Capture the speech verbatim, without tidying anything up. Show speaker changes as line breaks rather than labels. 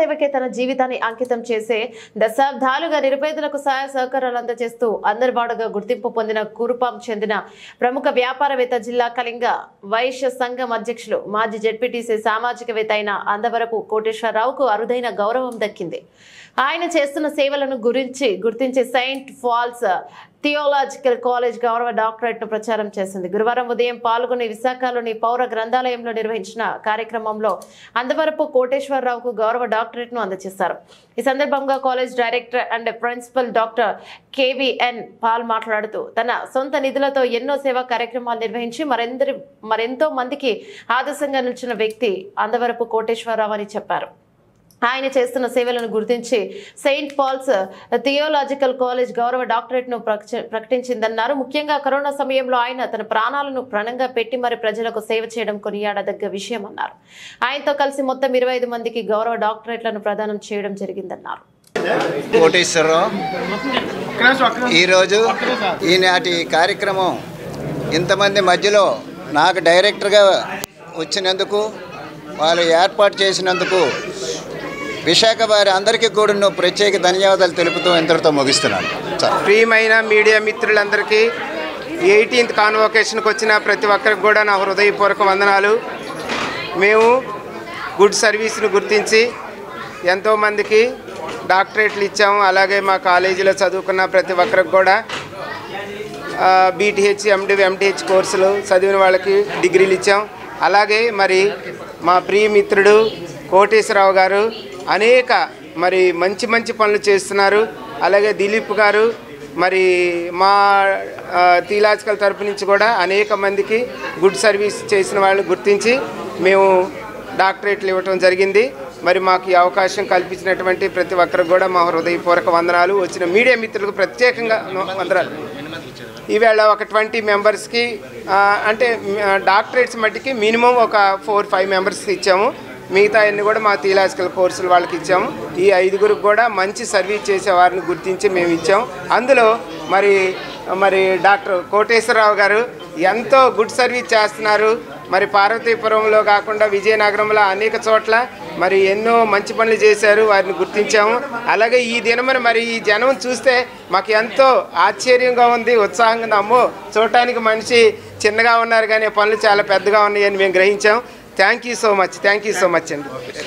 ప్రజాసేవకే తన జీవితాన్ని అంకితం చేసే దశాబ్దాలుగా నిరుపేదలకు సహాయ సహకారాలు అందజేస్తూ అందరివాడుగా గుర్తింపు పొందిన కురుపాం చెందిన ప్రముఖ వ్యాపారవేత్త, జిల్లా కళింగ వైశ్య సంఘం అధ్యక్షులు, మాజీ జెడ్పీటీసీ, సామాజికవేత్త అయిన అందవరపు కోటేశ్వరరావుకు అరుదైన గౌరవం దక్కింది. ఆయన చేస్తున్న సేవలను గురించి గుర్తించి సెయింట్ ఫాల్స్ థియోలాజికల్ కాలేజ్ గౌరవ డాక్టరేట్ ను ప్రచారం చేసింది. గురువారం ఉదయం పాల్గొని విశాఖలోని పౌర గ్రంథాలయంలో నిర్వహించిన కార్యక్రమంలో అందవరపు కోటేశ్వరరావుకు గౌరవ డాక్టరేట్ ను అందజేశారు. ఈ సందర్భంగా college director and principal doctor KVN Paul మాట్లాడుతూ తన సొంత నిధులతో ఎన్నో సేవా కార్యక్రమాలు నిర్వహించి మరెందరి మరెంతో మందికి ఆదర్శంగా నిలిచిన వ్యక్తి అందవరపు కోటేశ్వరరావు అని చెప్పారు. ఆయన చేస్తున్న సేవలను గుర్తించి సెయింట్ పాల్స్ థియోలాజికల్ కాలేజ్ గౌరవ డాక్టరేట్ ను ప్రకటించిందన్నారు. ముఖ్యంగా కరోనా సమయంలో ఆయన తన ప్రాణాలను ప్రాణంగా పెట్టి మరి ప్రజలకు సేవ చేయడం కొనియాడదగ్గ విషయం అన్నారు. ఆయనతో కలిసి మొత్తం ఇరవై ఐదు మందికి గౌరవ డాక్టరేట్లను ప్రదానం చేయడం జరిగిందన్నారు.
కోటేశ్వరరావు ఈరోజు ఈనాటి కార్యక్రమం ఇంతమంది మధ్యలో నాకు డైరెక్టర్గా వచ్చినందుకు, వాళ్ళు ఏర్పాటు చేసినందుకు విశాఖ వారి అందరికీ కూడా నువ్వు ప్రత్యేక ధన్యవాదాలు తెలుపుతూ ఇంతటితో ముగిస్తున్నాను.
ప్రియమైన మీడియా మిత్రులందరికీ ఎయిటీన్త్ కాన్వొకేషన్కి వచ్చిన ప్రతి ఒక్కరికి కూడా నా హృదయపూర్వక వందనాలు. మేము గుడ్ సర్వీస్ను గుర్తించి ఎంతోమందికి డాక్టరేట్లు ఇచ్చాము. అలాగే మా కాలేజీలో చదువుకున్న ప్రతి ఒక్కరికి కూడా బీటీహెచ్, ఎండి, ఎంటీహెచ్ కోర్సులు చదివిన వాళ్ళకి డిగ్రీలు ఇచ్చాం. అలాగే మరి మా ప్రియ మిత్రుడు కోటేశ్వరరావు గారు అనేక మరి మంచి మంచి పనులు చేస్తున్నారు. అలాగే దిలీప్ గారు మరి మా థియోలాజికల్ తరపు నుంచి కూడా అనేక మందికి గుడ్ సర్వీస్ చేసిన వాళ్ళు గుర్తించి మేము డాక్టరేట్లు ఇవ్వటం జరిగింది. మరి మాకు ఈ అవకాశం కల్పించినటువంటి ప్రతి ఒక్కరికి కూడా మా హృదయపూర్వక వందనాలు. వచ్చిన మీడియా మిత్రులకు ప్రత్యేకంగా వందనాలు. ఈవేళ ఒక ట్వంటీ మెంబర్స్కి అంటే డాక్టరేట్స్ మట్టికి మినిమం ఒక ఫోర్ ఫైవ్ మెంబర్స్కి ఇచ్చాము. మిగతా అన్ని కూడా మా థియోలాజికల్ కోర్సులు వాళ్ళకి ఇచ్చాము. ఈ ఐదుగురికి కూడా మంచి సర్వీస్ చేసే వారిని గుర్తించి మేము ఇచ్చాము. అందులో మరి మరి డాక్టర్ కోటేశ్వరరావు గారు ఎంతో గుడ్ సర్వీస్ చేస్తున్నారు. మరి పార్వతీపురంలో కాకుండా విజయనగరంలో అనేక చోట్ల మరి ఎన్నో మంచి పనులు చేశారు, వారిని గుర్తించాము. అలాగే ఈ దినమని మరి ఈ జనం చూస్తే మాకు ఎంతో ఆశ్చర్యంగా ఉంది, ఉత్సాహంగా ఉంది. అమ్మో, చూడటానికి మనిషి చిన్నగా ఉన్నారు కానీ పనులు చాలా పెద్దగా ఉన్నాయని మేము గ్రహించాం. Thank you so much thank you so much అండి.